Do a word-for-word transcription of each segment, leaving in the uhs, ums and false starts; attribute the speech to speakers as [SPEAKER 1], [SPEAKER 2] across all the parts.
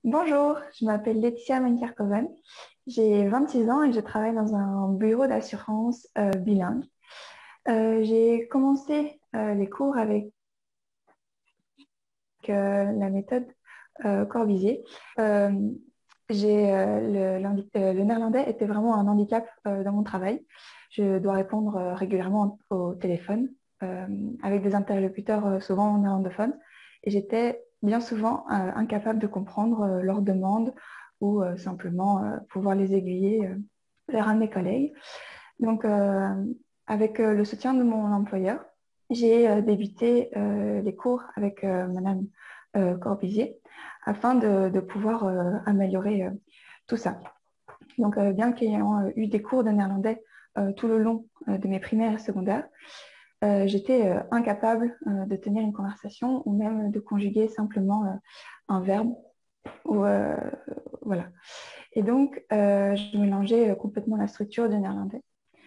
[SPEAKER 1] Bonjour, je m'appelle Laetitia Menkerkoven. J'ai vingt-six ans et je travaille dans un bureau d'assurance euh, bilingue. Euh, j'ai commencé euh, les cours avec euh, la méthode euh, Corbusier. Euh, j'ai, euh, le, l'handi- euh, le néerlandais était vraiment un handicap euh, dans mon travail. Je dois répondre euh, régulièrement au téléphone euh, avec des interlocuteurs euh, souvent néerlandophones et j'étais bien souvent euh, incapable de comprendre euh, leurs demandes ou euh, simplement euh, pouvoir les aiguiller euh, vers un de mes collègues. Donc, euh, avec euh, le soutien de mon employeur, j'ai euh, débuté euh, les cours avec euh, Madame euh, Corbusier afin de, de pouvoir euh, améliorer euh, tout ça. Donc, euh, bien qu'ayant euh, eu des cours de néerlandais euh, tout le long euh, de mes primaires et secondaires, euh, j'étais euh, incapable euh, de tenir une conversation ou même de conjuguer simplement euh, un verbe. Ou, euh, voilà. Et donc, euh, je mélangeais euh, complètement la structure du néerlandais.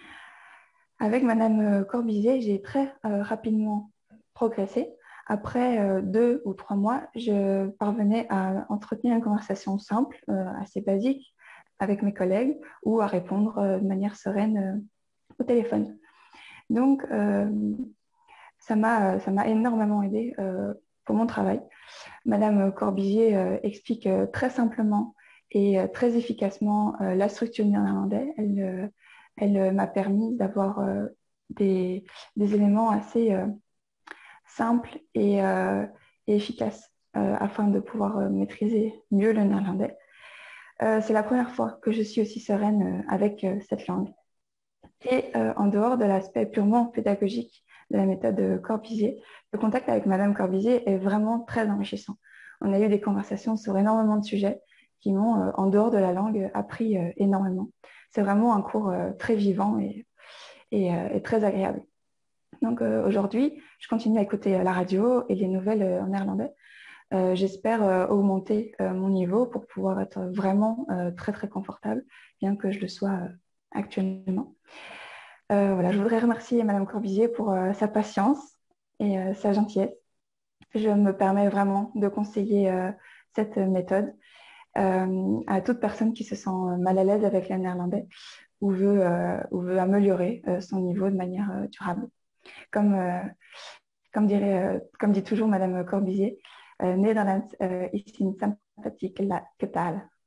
[SPEAKER 1] Avec Madame Corbusier, j'ai très euh, rapidement progressé. Après euh, deux ou trois mois, je parvenais à entretenir une conversation simple, euh, assez basique, avec mes collègues ou à répondre euh, de manière sereine euh, au téléphone. Donc, euh, ça m'a, ça m'a énormément aidé euh, pour mon travail. Madame Corbusier euh, explique euh, très simplement et euh, très efficacement euh, la structure du néerlandais. Elle, euh, elle euh, m'a permis d'avoir euh, des, des éléments assez euh, simples et, euh, et efficaces euh, afin de pouvoir euh, maîtriser mieux le néerlandais. Euh, c'est la première fois que je suis aussi sereine euh, avec euh, cette langue. Et euh, en dehors de l'aspect purement pédagogique de la méthode Corbusier, le contact avec Madame Corbusier est vraiment très enrichissant. On a eu des conversations sur énormément de sujets qui m'ont, euh, en dehors de la langue, appris euh, énormément. C'est vraiment un cours euh, très vivant et, et, euh, et très agréable. Donc euh, aujourd'hui, je continue à écouter la radio et les nouvelles euh, en néerlandais. Euh, j'espère euh, augmenter euh, mon niveau pour pouvoir être vraiment euh, très très confortable, bien que je le sois euh, actuellement. Euh, voilà, je voudrais remercier Madame Corbusier pour euh, sa patience et euh, sa gentillesse. Je me permets vraiment de conseiller euh, cette méthode euh, à toute personne qui se sent mal à l'aise avec le néerlandais ou veut, euh, ou veut améliorer euh, son niveau de manière euh, durable. Comme, euh, comme, dirait, euh, comme dit toujours Madame Corbusier, euh, Nederlands euh, is een sympathieke taal.